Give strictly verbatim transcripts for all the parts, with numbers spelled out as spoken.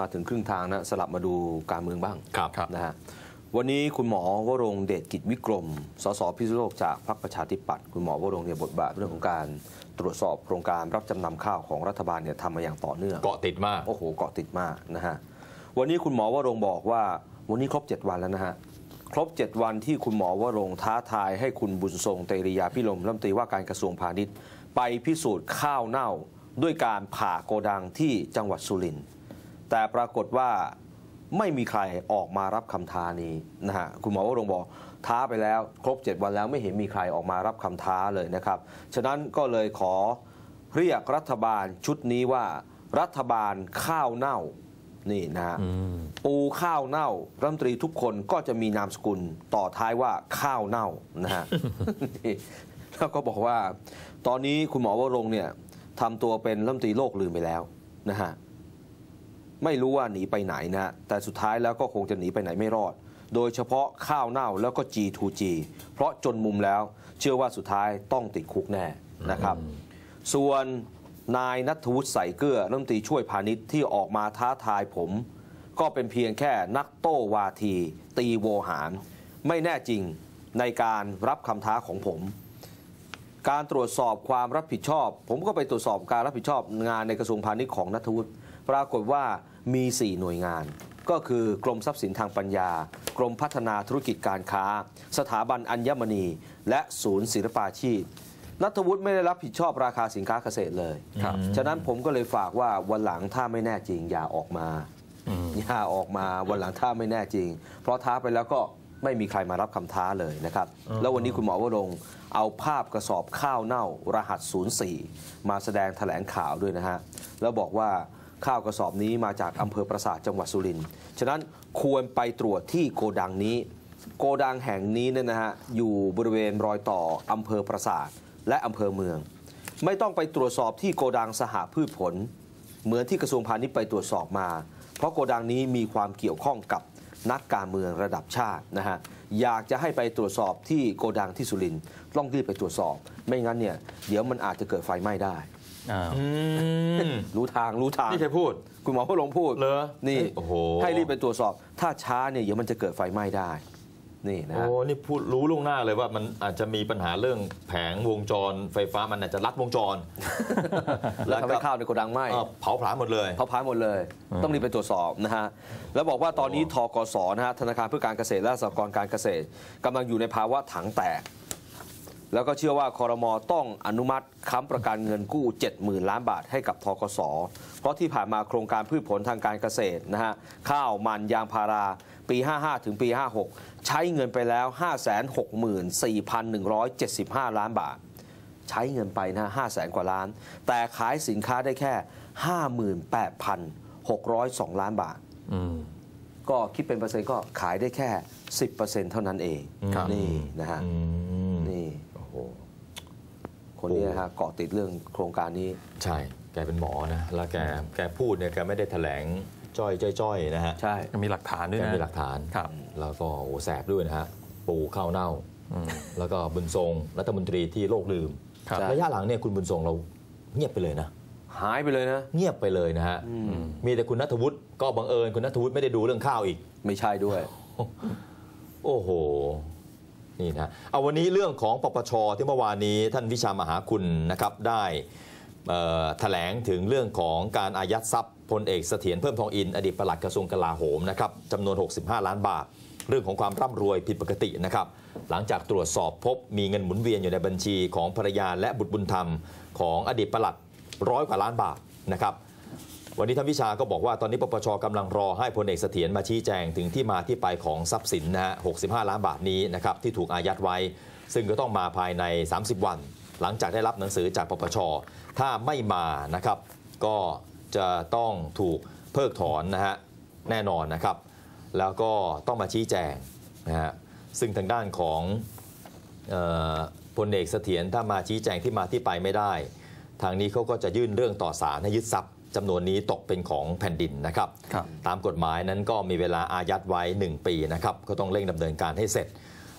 มาถึงครึ่งทางนะสลับมาดูการเมืองบ้างครับนะฮะวันนี้คุณหมอวรงค์เดชกิจวิกรมสสพิษณุโลกจากพรรคประชาธิปัตย์คุณหมอวรงค์เนี่ยบทบาทเรื่องของการตรวจสอบโครงการรับจำนำข้าวของรัฐบาลเนี่ยทำมาอย่างต่อเนื่องเกาะติดมากโอ้โหเกาะติดมากนะฮะวันนี้คุณหมอวรงค์บอกว่าวันนี้ครบเจ็ดวันแล้วนะฮะครบเจ็ดวันที่คุณหมอวรงค์ท้าทายให้คุณบุญทรงเตรียาพิรมรัฐมนตรีว่าการกระทรวงพาณิชย์ไปพิสูจน์ข้าวเน่าด้วยการผ่าโกดังที่จังหวัดสุรินทร์แต่ปรากฏว่าไม่มีใครออกมารับคำท้านี้นะฮะคุณหมอวรงค์บอกท้าไปแล้วครบเจ็ดวันแล้วไม่เห็นมีใครออกมารับคำท้าเลยนะครับฉะนั้นก็เลยขอเรียกรัฐบาลชุดนี้ว่ารัฐบาลข้าวเน่านี่นะฮะปูข้าวเน่ารัฐมนตรีทุกคนก็จะมีนามสกุลต่อท้ายว่าข้าวเน่านะฮะ แล้วก็บอกว่าตอนนี้คุณหมอวรงค์เนี่ยทำตัวเป็นรัฐมนตรีโลกลืมไปแล้วนะฮะไม่รู้ว่าหนีไปไหนนะแต่สุดท้ายแล้วก็คงจะหนีไปไหนไม่รอดโดยเฉพาะข้าวเน่าแล้วก็ จี ทู จี เพราะจนมุมแล้วเชื่อว่าสุดท้ายต้องติดคุกแน่นะครับส่วนนายณัฐวุฒิใส่เกลือรัฐมนตรีช่วยพาณิชย์ที่ออกมาท้าทายผมก็เป็นเพียงแค่นักโต้วาทีตีโวหารไม่แน่จริงในการรับคำท้าของผมการตรวจสอบความรับผิดชอบผมก็ไปตรวจสอบการรับผิดชอบงานในกระทรวงพาณิชย์ของณัฐวุฒิปรากฏว่ามีสี่หน่วยงานก็คือกรมทรัพย์สินทางปัญญากรมพัฒนาธุรกิจการค้าสถาบันอัญมณีและศูนย์ศิลปาชีพณัฐวุฒิไม่ได้รับผิดชอบราคาสินค้าเกษตรเลยฉะนั้นผมก็เลยฝากว่าวันหลังถ้าไม่แน่จริงอย่าออกมาอย่าออกมาวันหลังถ้าไม่แน่จริงเพราะท้าไปแล้วก็ไม่มีใครมารับคำท้าเลยนะครับแล้ววันนี้คุณหมอวรงค์เอาภาพกระสอบข้าวเน่ารหัสศูนย์สี่มาแสดงแถลงข่าวด้วยนะฮะแล้วบอกว่าข้าวกระสอบนี้มาจากอำเภอปราสาทจังหวัดสุรินทร์ฉะนั้นควรไปตรวจที่โกดังนี้โกดังแห่งนี้เนี่ยนะฮะอยู่บริเวณรอยต่ออำเภอปราสาทและอำเภอเมืองไม่ต้องไปตรวจสอบที่โกดังสหพืชผลเหมือนที่กระทรวงพาณิชย์ไปตรวจสอบมาเพราะโกดังนี้มีความเกี่ยวข้องกับนักการเมืองระดับชาตินะฮะอยากจะให้ไปตรวจสอบที่โกดังที่สุรินทร์ต้องรีบไปตรวจสอบไม่งั้นเนี่ยเดี๋ยวมันอาจจะเกิดไฟไหม้ได้รู้ทางรู้ทางนี่ใครพูดคุณหมอพลงพูดเหรอนี่ให้รีบไปตรวจสอบถ้าช้าเนี่ยเดี๋ยวมันจะเกิดไฟไหม้ได้นี่นะโอ้นี่พูดรู้ล่วงหน้าเลยว่ามันอาจจะมีปัญหาเรื่องแผงวงจรไฟฟ้ามันอาจจะลัดวงจรแล้วทำให้ข้าวในโกดังไหม้เผาผลาญหมดเลยเผาผลาญหมดเลยต้องรีบไปตรวจสอบนะฮะแล้วบอกว่าตอนนี้ธกสนะฮะธนาคารเพื่อการเกษตรและสหกรณ์การเกษตรกำลังอยู่ในภาวะถังแตกแล้วก็เชื่อว่าครม.ต้องอนุมัติค้ำประกันเงินกู้ เจ็ดหมื่น ล้านบาทให้กับธกสเพราะที่ผ่านมาโครงการพืชผลทางการเกษตรนะฮะข้าวมันยางพาราปีห้าห้าถึงปีห้าหกใช้เงินไปแล้ว ห้าแสนหกหมื่นสี่พันหนึ่งร้อยเจ็ดสิบห้า ล้านบาทใช้เงินไปนะห้าแสนกว่าล้านแต่ขายสินค้าได้แค่ ห้าหมื่นแปดพันหกร้อยสอง ล้านบาทก็คิดเป็นเปอร์เซ็นต์ก็ขายได้แค่ สิบเปอร์เซ็นต์ เท่านั้นเองนี่นะฮะนี่คนนี้ฮะเกาะติดเรื่องโครงการนี้ใช่แกเป็นหมอนะแล้วแกแกพูดเนี่ยแกไม่ได้แถลงจ้อยจ้อยนะฮะใช่มีหลักฐานด้วยนะมีหลักฐานแล้วก็โอ้แสบด้วยนะฮะปูข้าวเน่าแล้วก็บุญทรงรัฐมนตรีที่โลกลืมระยะหลังเนี่ยคุณบุญทรงเราเงียบไปเลยนะหายไปเลยนะเงียบไปเลยนะฮะมีแต่คุณณัฐวุฒิก็บังเอิญคุณณัฐวุฒิไม่ได้ดูเรื่องข้าวอีกไม่ใช่ด้วยโอ้โหนี่นะเอาวันนี้เรื่องของปปช.ที่เมื่อวานนี้ท่านวิชามหาคุณนะครับได้แถลงถึงเรื่องของการอายัดทรัพย์พลเอกเสถียรเพิ่มทองอินอดีตปลัดกระทรวงกลาโหมนะครับจำนวนหกสิบห้าล้านบาทเรื่องของความร่ำรวยผิดปกตินะครับหลังจากตรวจสอบพบมีเงินหมุนเวียนอยู่ในบัญชีของภรรยาและบุตรบุญธรรมของอดีตปลัดร้อยกว่าล้านบาทนะครับวันนี้ท่านวิชาก็บอกว่าตอนนี้ปปช.กำลังรอให้พลเอกเสถียรมาชี้แจงถึงที่มาที่ไปของทรัพย์สินนะฮะหกสิบห้าล้านบาทนี้นะครับที่ถูกอายัดไว้ซึ่งก็ต้องมาภายในสามสิบวันหลังจากได้รับหนังสือจากปปช.ถ้าไม่มานะครับก็จะต้องถูกเพิกถอนนะฮะแน่นอนนะครับแล้วก็ต้องมาชี้แจงนะฮะซึ่งทางด้านของพลเอกเสถียรถ้ามาชี้แจงที่มาที่ไปไม่ได้ทางนี้เขาก็จะยื่นเรื่องต่อศาลให้ยึดทรัพย์จำนวนนี้ตกเป็นของแผ่นดินนะครับตามกฎหมายนั้นก็มีเวลาอายัดไว้หนึ่งปีนะครับก็ต้องเร่งดำเนินการให้เสร็จ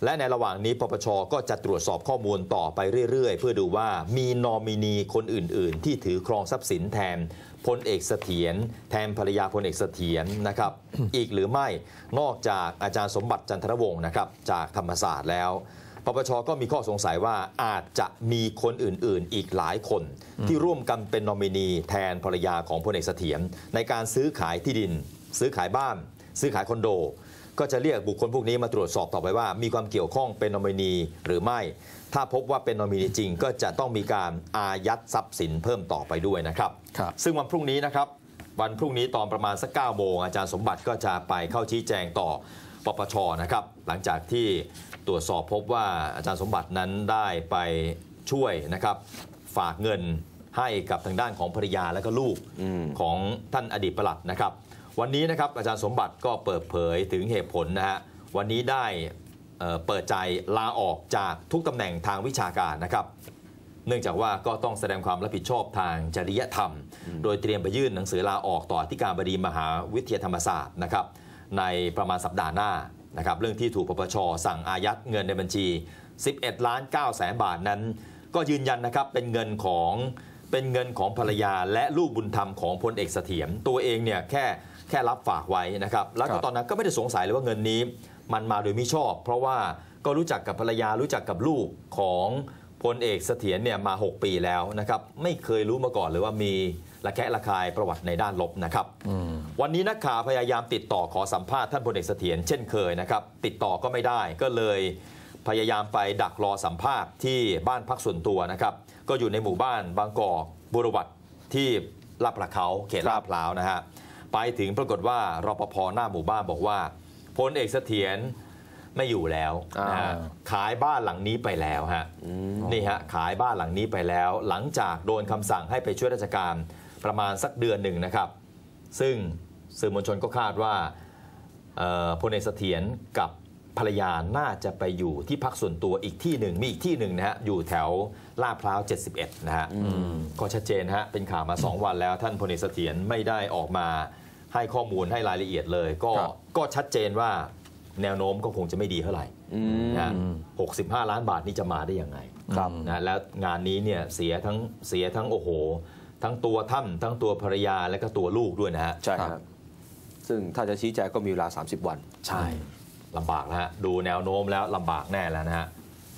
และในระหว่างนี้ปปชก็จะตรวจสอบข้อมูลต่อไปเรื่อยๆเพื่อดูว่ามีนอมินีคนอื่นๆที่ถือครองทรัพย์สินแทนพลเอกเสถียรแทนภรรยาพลเอกเสถียรนะครับ อีกหรือไม่นอกจากอาจารย์สมบัติจันทรวงศ์นะครับจากธรรมศาสตร์แล้วปปชก็มีข้อสงสัยว่าอาจจะมีคนอื่นๆอีกหลายคนที่ร่วมกันเป็นนอมินีแทนภรรยาของพลเอกเสถียรในการซื้อขายที่ดินซื้อขายบ้านซื้อขายคอนโดก็จะเรียกบุคคลพวกนี้มาตรวจสอบต่อไปว่ามีความเกี่ยวข้องเป็นนอมินีหรือไม่ถ้าพบว่าเป็นนอมินีจริงก็จะต้องมีการอายัดทรัพย์สินเพิ่มต่อไปด้วยนะครับซึ่งวันพรุ่งนี้นะครับวันพรุ่งนี้ตอนประมาณสักเก้าโมงอาจารย์สมบัติก็จะไปเข้าชี้แจงต่อปปชนะครับหลังจากที่ตรวจสอบพบว่าอาจารย์สมบัตินั้นได้ไปช่วยนะครับฝากเงินให้กับทางด้านของภรรยาและก็ลูกของท่านอดีตปลัดนะครับวันนี้นะครับอาจารย์สมบัติก็เปิดเผยถึงเหตุผลนะฮะวันนี้ได้เอ่อเปิดใจลาออกจากทุกตำแหน่งทางวิชาการนะครับเนื่องจากว่าก็ต้องแสดงความรับผิดชอบทางจริยธรรมโดยเตรียมไปยื่นหนังสือลาออกต่ออธิการบดีมหาวิทยาลัยธรรมศาสตร์นะครับในประมาณสัปดาห์หน้านะครับเรื่องที่ถูกปปชสั่งอายัดเงินในบัญชีสิบเอ็ดล้านเก้าแสนบาทนั้นก็ยืนยันนะครับเป็นเงินของเป็นเงินของภรรยาและลูกบุญธรรมของพลเอกเสถียรตัวเองเนี่ยแค่แค่รับฝากไว้นะครับแล้วก็ตอนนั้นก็ไม่ได้สงสัยเลยว่าเงินนี้มันมาโดยมิชอบ เพราะว่าก็รู้จักกับภรรยารู้จักกับลูกของพลเอกเสถียรเนี่ยมาหกปีแล้วนะครับไม่เคยรู้มาก่อนเลยว่ามีระแคะระคายประวัติในด้านลบนะครับวันนี้นักข่าวพยายามติดต่อขอสัมภาษณ์ท่านพลเอกเสถียรเช่นเคยนะครับติดต่อก็ไม่ได้ก็เลยพยายามไปดักรอสัมภาษณ์ที่บ้านพักส่วนตัวนะครับก็อยู่ในหมู่บ้านบางกอกบุรวัตรที่ลาดพร้าวเขตลาดพร้าวนะฮะไปถึงปรากฏว่ารปภหน้าหมู่บ้านบอกว่าพลเอกเสถียรไม่อยู่แล้วนะฮะขายบ้านหลังนี้ไปแล้วฮะนี่ฮะขายบ้านหลังนี้ไปแล้วหลังจากโดนคำสั่งให้ไปช่วยราชการประมาณสักเดือนหนึ่งนะครับซึ่งสื่อมวลชนก็คาดว่าพลเอกเสถียรกับภรรยาน่าจะไปอยู่ที่พักส่วนตัวอีกที่หนึ่งมีอีกที่หนึ่งนะฮะอยู่แถวลาดพร้าวเจ็ดสิบเอ็ดนะฮะก็ชัดเจนฮะเป็นข่าวมาสองวันแล้วท่านพลเอกเสถียรไม่ได้ออกมาให้ข้อมูลให้รายละเอียดเลยก็ก็ชัดเจนว่าแนวโน้มก็คงจะไม่ดีเท่าไหร่นะหกสิบห้าล้านบาทนี่จะมาได้ยังไงนะแล้วงานนี้เนี่ยเสียทั้งเสียทั้งโอ้โหทั้งตัวท่านทั้งตัวภรรยาและก็ตัวลูกด้วยนะฮะใช่ครับซึ่งถ้าจะชี้แจงก็มีเวลาสามสิบวันใช่ลำบากนะฮะดูแนวโน้มแล้วลำบากแน่แล้วนะฮะ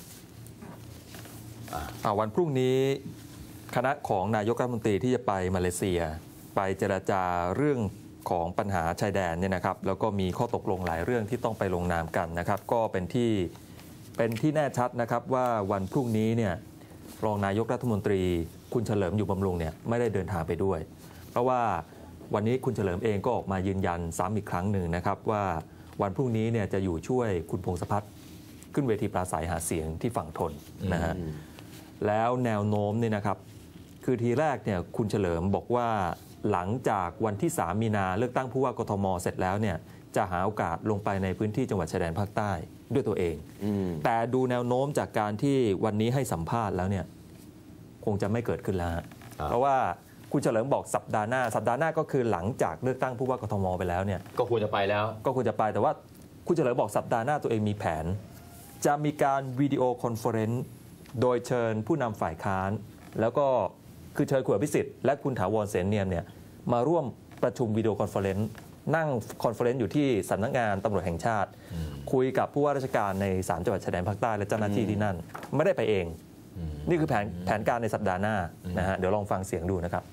วันพรุ่งนี้คณะของนายกรัฐมนตรีที่จะไปมาเลเซียไปเจรจาเรื่องของปัญหาชายแดนเนี่ยนะครับแล้วก็มีข้อตกลงหลายเรื่องที่ต้องไปลงนามกันนะครับก็เป็นที่เป็นที่แน่ชัดนะครับว่าวันพรุ่งนี้เนี่ยรองนายกรัฐมนตรีคุณเฉลิมอยู่บำรุงเนี่ยไม่ได้เดินทางไปด้วยเพราะว่าวันนี้คุณเฉลิมเองก็ออกมายืนยันซ้ำอีกครั้งหนึ่งนะครับว่าวันพรุ่งนี้เนี่ยจะอยู่ช่วยคุณพงษ์พัฒน์ขึ้นเวทีปราศัยหาเสียงที่ฝั่งทนนะฮะแล้วแนวโน้มเนี่ยนะครับคือทีแรกเนี่ยคุณเฉลิมบอกว่าหลังจากวันที่สามมีนาเลือกตั้งผู้ว่ากทมเสร็จแล้วเนี่ยจะหาโอกาสลงไปในพื้นที่จังหวัดชายแดนภาคใต้ด้วยตัวเองแต่ดูแนวโน้มจากการที่วันนี้ให้สัมภาษณ์แล้วเนี่ยคงจะไม่เกิดขึ้นแล้วเพราะว่าคุณเฉลิมบอกสัปดาห์หน้าสัปดาห์หน้าก็คือหลังจากเลือกตั้งผู้ว่ากทมไปแล้วเนี่ยก็ควรจะไปแล้วก็ควรจะไปแต่ว่าคุณเฉลิมบอกสัปดาห์หน้าตัวเองมีแผนจะมีการวิดีโอคอนเฟอเรนซ์โดยเชิญผู้นำฝ่ายค้านแล้วก็คือเชิญคุณอภิสิทธิ์และคุณถาวรเสนเนียมเนี่ยมาร่วมประชุมวิดีโอคอนเฟอเรนซ์นั่งคอนเฟอเรนซ์อยู่ที่สำนักงานตำรวจแห่งชาติคุยกับผู้ว่าราชการในสามจังหวัดชายแดนภาคใต้และเจ้าหน้าที่ที่นั่นไม่ได้ไปเองนี่คือแผนแผนการในสัปดาห์หน้านะฮะเดี๋ยวลองฟังเสียงดูนะครับ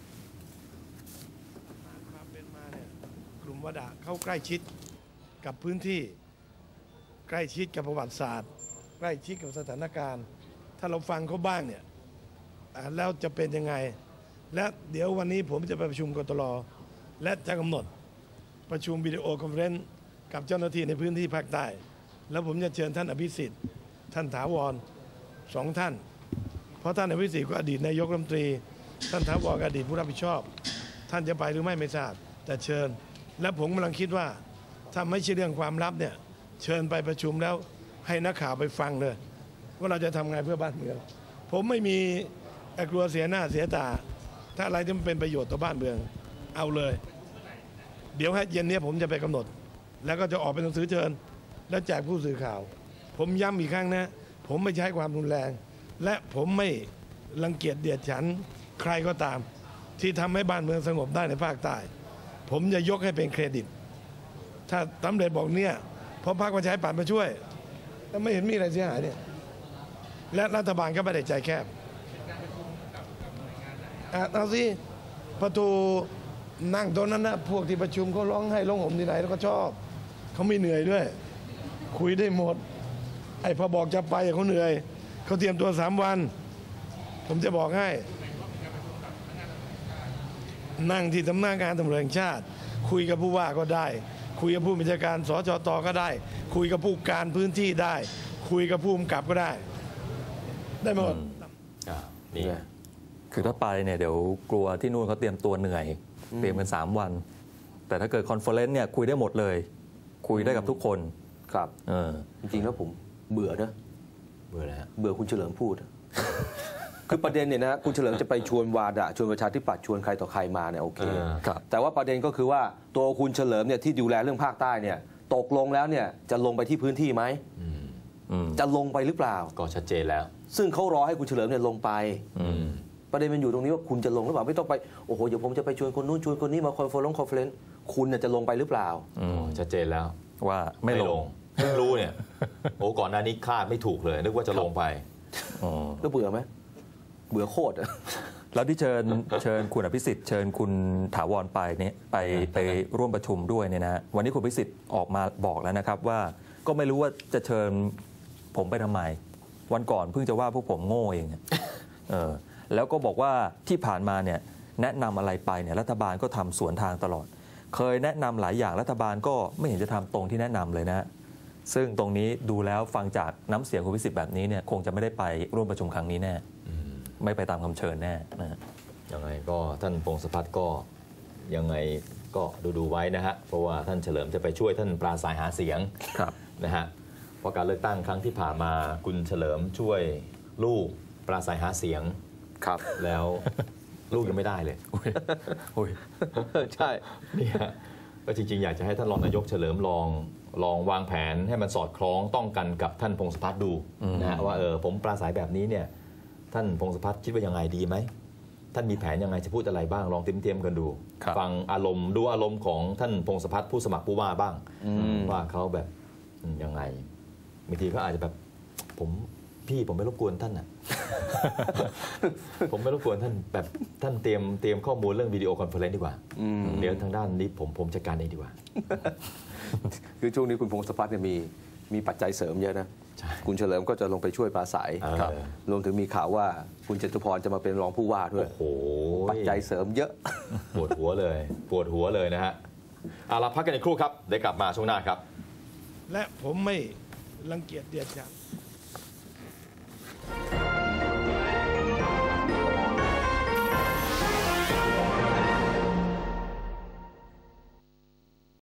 มาเป็นมาเนี่ยกลุ่มวดะเข้าใกล้ชิดกับพื้นที่ใกล้ชิดกับประวัติศาสตร์ใกล้ชิดกับสถานการณ์ถ้าเราฟังเขาบ้างเนี่ยแล้วจะเป็นยังไงและเดี๋ยววันนี้ผมจะไปประชุมกตร.และจะกำหนดประชุมวิดีโอคอนเฟอเรนซ์กับเจ้าหน้าที่ในพื้นที่ภาคใต้แล้วผมจะเชิญท่านอภิสิทธิ์ท่านถาวรสองท่านเพราะท่านอภิสิทธิ์ก็อดีตนายกรัฐมนตรีท่านถาวรก็อดีตผู้รับผิดชอบท่านจะไปหรือไม่ไม่ทราบแต่เชิญและผมกำลังคิดว่าถ้าไม่ใช่เรื่องความลับเนี่ยเชิญไปประชุมแล้วให้นักข่าวไปฟังเลยว่าเราจะทำไงเพื่อบ้านเมืองผมไม่มีกลัวเสียหน้าเสียตาถ้าอะไรที่มันเป็นประโยชน์ต่อบ้านเมืองเอาเลยเดี๋ยวให้เย็นนี้ผมจะไปกำหนดแล้วก็จะออกเป็นหนังสือเชิญแล้วแจกผู้สื่อข่าวผผมย้ำอีกครั้งนะผมไม่ใช้ความรุนแรง และผมไม่รังเกียจเดียดฉันใครก็ตามที่ทำให้บ้านเมืองสงบได้ในภาคใต้ผมจะยกให้เป็นเครดิตถ้าตำรวจบอกเนี่ยเพราะพรรคประชาธิปัตย์มาช่วยแล้วไม่เห็นมีอะไรเสียหายเนี่ยและรัฐบาลก็ไม่ได้ใจแคบอ่ะเอาสิประตูนั่งตรงนั้นนะพวกที่ประชุมเขาร้องให้ร้องห่มที่ไหนแล้วก็ชอบเขาไม่เหนื่อยด้วยคุยได้หมดไอ้พอบอกจะไปเขาเหนื่อยเขาเตรียมตัวสามวันผมจะบอกให้นั่งที่สำนักงานตำรวจแห่งชาติคุยกับผู้ว่าก็ได้คุยกับผู้บัญชาการสจตก็ได้คุยกับผู้การพื้นที่ได้คุยกับผู้กำกับก็ได้ได้หมดอ่านี่คือถ้าไปเนี่ยเดี๋ยวกลัวที่นู่นเขาเตรียมตัวเหนื่อยเตรียมกันสามวัน แต่ถ้าเกิดคอนเฟอเรนซ์เนี่ยคุยได้หมดเลย คุยได้กับทุกคนครับเออจริงๆแล้วผมเบื่อนะเบื่อแล้วเบื่อคุณเฉลิมพูด คือประเด็นเนี่ยนะคุณเฉลิมจะไปชวนวาดะชวนประชาธิปัตย์ชวนใครต่อใครมาเนี่ยโอเคครับแต่ว่าประเด็นก็คือว่าตัวคุณเฉลิมเนี่ยที่ดูแลเรื่องภาคใต้เนี่ยตกลงแล้วเนี่ยจะลงไปที่พื้นที่ไหมอืมอืมจะลงไปหรือเปล่าก็ชัดเจนแล้วซึ่งเขารอให้คุณเฉลิมเนี่ยลงไปอืมประเด็นมันอยู่ตรงนี้ว่าคุณจะลงหรือเปล่าไม่ต้องไปโอ้โหเดี๋ยวผมจะไปชวนคนนู้นชวนคนนี้มาคอนเฟอเรนซ์คอนเฟอเรนซ์คุณเนี่ยจะลงไปหรือเปล่าอืมชัดเจนแล้วว่าไม่ลงเพิ่งรู้เนี่ย โอ้ก่อนหน้านี้คาดไม่ถูกเลย นึกว่าจะลงไปอ๋อแล้วเบื่อไหมเบื่อโคตรอะแล้วที่เชิญเชิญคุณอภิสิทธิ์เชิญคุณถาวรไปเนี่ยไปไปร่วมประชุมด้วยเนี่ยนะวันนี้คุณอภิสิทธิ์ออกมาบอกแล้วนะครับว่าก็ไม่รู้ว่าจะเชิญผมไปทำไม วันก่อนเพิ่งจะว่าพวกผมโง่เองเออแล้วก็บอกว่าที่ผ่านมาเนี่ยแนะนำอะไรไปเนี่ยรัฐบาลก็ทำสวนทางตลอด เคยแนะนำหลายอย่างรัฐบาลก็ไม่เห็นจะทำตรงที่แนะนำเลยนะซึ่งตรงนี้ดูแล้วฟังจากน้ำเสียงคุณพิสิทธิ์แบบนี้เนี่ยคงจะไม่ได้ไปร่วมประชุมครั้งนี้แน่ไม่ไปตามคำเชิญแน่นะฮะยังไงก็ท่านพงศพัฒน์ก็ยังไงก็ดูดูไว้นะฮะเพราะว่าท่านเฉลิมจะไปช่วยท่านปราศรัยหาเสียงครับนะฮะเพราะการเลือกตั้งครั้งที่ผ่านมาคุณเฉลิมช่วยลูกปราศรัยหาเสียงครับแล้วลูกยังไม่ได้เลยอุ้ยอุ้ยใช่เนี่ยก็จริงๆอยากจะให้ท่านรองนายกเฉลิมลองลองวางแผนให้มันสอดคล้องต้องกันกับท่านพงศพัฒน์ดูนะฮะว่าเออผมปราศรัยแบบนี้เนี่ยท่านพงศพัฒน์คิดว่ายังไงดีไหมท่านมีแผนยังไงจะพูดอะไรบ้างลองเตรียมๆกันดู ฟังอารมณ์ดูอารมณ์ของท่านพงศพัฒน์ผู้สมัครผู้ว่าบ้างว่าเขาแบบยังไงบางทีเขาอาจจะแบบผมพี่ผมไม่รบกวนท่านอ่ะ ผมไม่รบกวนท่านแบบท่านเตรียมเตรียมข้อมูลเรื่องวิดีโอคอนเฟอเรนซ์ดีกว่าเดี๋ยวทางด้านนี้ผมผมจัดการเองดีกว่าคือช่วงนี้คุณพงศพัฒน์เนี่ยมีมีปัจจัยเสริมเยอะนะใช่คุณเฉลิมก็จะลงไปช่วยปราศัยเออครับรวมถึงมีข่าวว่าคุณจตุพรจะมาเป็นรองผู้ว่าด้วยโอ้โหปัจจัยเสริมเยอะปวดหัวเลย ปวดหัวเลยนะฮะเอาล่ะพักกันอีกครู่ครับเดี๋ยวกลับมาช่วงหน้าครับและผมไม่รังเกียจเดียดฉัน